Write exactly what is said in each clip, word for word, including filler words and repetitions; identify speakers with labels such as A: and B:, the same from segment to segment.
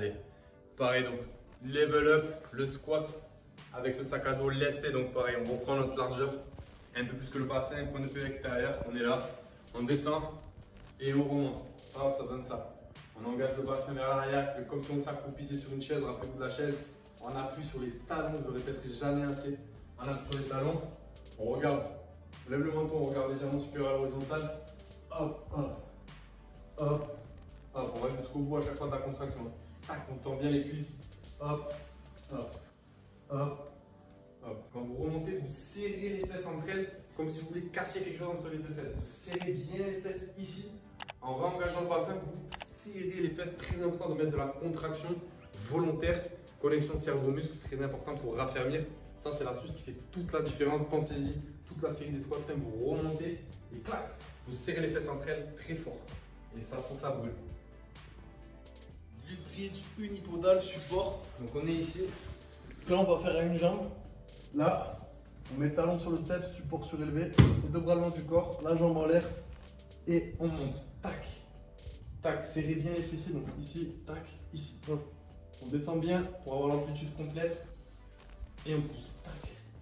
A: Allez, pareil donc, level up, le squat avec le sac à dos lesté. Donc pareil, on reprend notre largeur, un peu plus que le bassin, un point de pied extérieur. On est là, on descend et on remonte. Hop, ça donne ça. On engage le bassin vers l'arrière, comme si on s'accroupissait sur une chaise. Rappelez-vous de la chaise, on appuie sur les talons, je ne le répéterai jamais assez. On appuie sur les talons, on regarde, on lève le menton, on regarde légèrement supérieur à l'horizontale. Hop, hop, hop, hop, on va jusqu'au bout à chaque fois de la contraction. Tac, on tend bien les cuisses. Hop, hop, hop, hop. Quand vous remontez, vous serrez les fesses entre elles, comme si vous voulez casser quelque chose entre les deux fesses. Vous serrez bien les fesses ici. En réengageant le bassin, vous serrez les fesses. Très important de mettre de la contraction volontaire. Connexion cerveau-muscle, très important pour raffermir. Ça, c'est l'astuce qui fait toute la différence. Pensez-y, toute la série des squats, vous remontez et clac, vous serrez les fesses entre elles très fort. Et ça, pour ça brûle. Glute bridge, unipodal, support. Donc on est ici. Là, on va faire à une jambe. Là, on met le talon sur le step, support surélevé, les deux bras le long du corps, la jambe en l'air et on monte. Tac, tac, serrez bien les fessiers. Donc ici, tac, ici. Hop. On descend bien pour avoir l'amplitude complète et on pousse. Tac,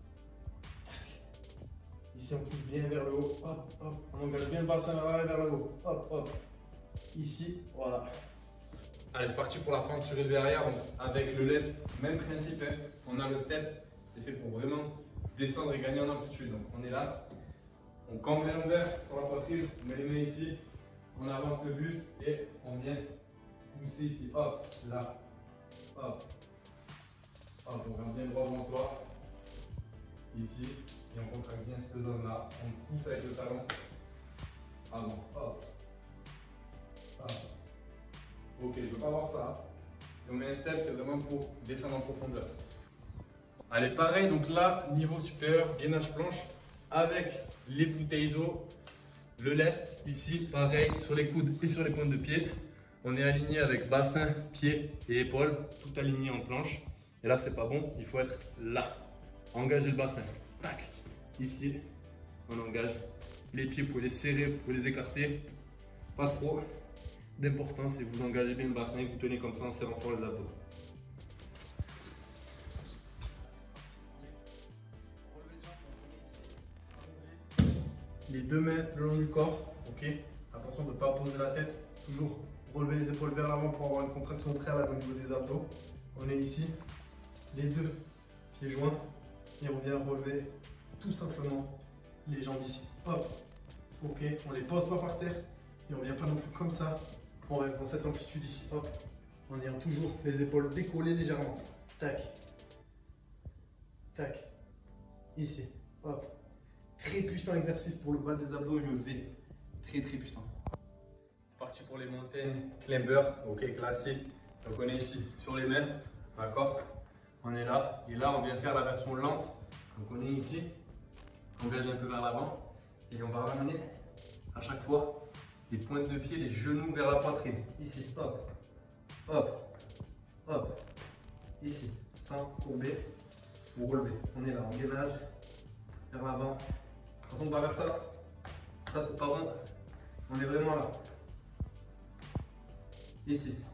A: tac. Ici, on pousse bien vers le haut. Hop, hop. On engage bien le bassin vers l'arrière, vers le haut. Hop, hop. Ici, voilà. Allez, c'est parti pour la fente surélevée arrière. Donc, avec le lest, même principe. Hein. On a le step. C'est fait pour vraiment descendre et gagner en amplitude. Donc, on est là. On cambre les lombaires sur la poitrine. On met les mains ici. On avance le buste et on vient pousser ici. Hop, là. Hop. Hop, on garde bien droit devant soi. Ici. Et on contracte bien cette zone-là. On pousse avec le talon. Avant. Hop. Hop. Ok, je ne veux pas voir ça. Si on met un step, c'est vraiment pour descendre en profondeur. Allez, pareil, donc là, niveau supérieur, gainage planche avec les bouteilles d'eau, le lest ici, pareil, sur les coudes et sur les pointes de pied. On est aligné avec bassin, pied et épaules, tout aligné en planche. Et là, c'est pas bon, il faut être là. Engager le bassin. Tac. Ici, on engage les pieds, vous pouvez les serrer, vous pouvez les écarter. Pas trop d'importance et vous engagez bien le bassin et vous tenez comme ça en serrant fort les abdos. Les deux mains le long du corps, ok. Attention de ne pas poser la tête, toujours relever les épaules vers l'avant pour avoir une contraction préalable au niveau des abdos. On est ici, les deux pieds joints et on vient relever tout simplement les jambes ici. Hop, ok, on les pose pas par terre et on vient pas non plus comme ça. On reste dans cette amplitude ici, hop, en ayant toujours les épaules décollées légèrement. Tac, tac, ici, hop. Très puissant exercice pour le bas des abdos et le V. Très très puissant. C'est parti pour les mountain climbers, ok, classique. Donc on est ici sur les mains, d'accord. On est là et là on vient faire la version lente. Donc on est ici, on engage un peu vers l'avant et on va ramener à chaque fois les pointes de pied, les genoux vers la poitrine. Ici, hop, hop, hop, ici, sans courber, vous relevez. On est là, en gainage, vers l'avant. Attention de pas vers ça, ça c'est pas bon. On est vraiment là. Ici.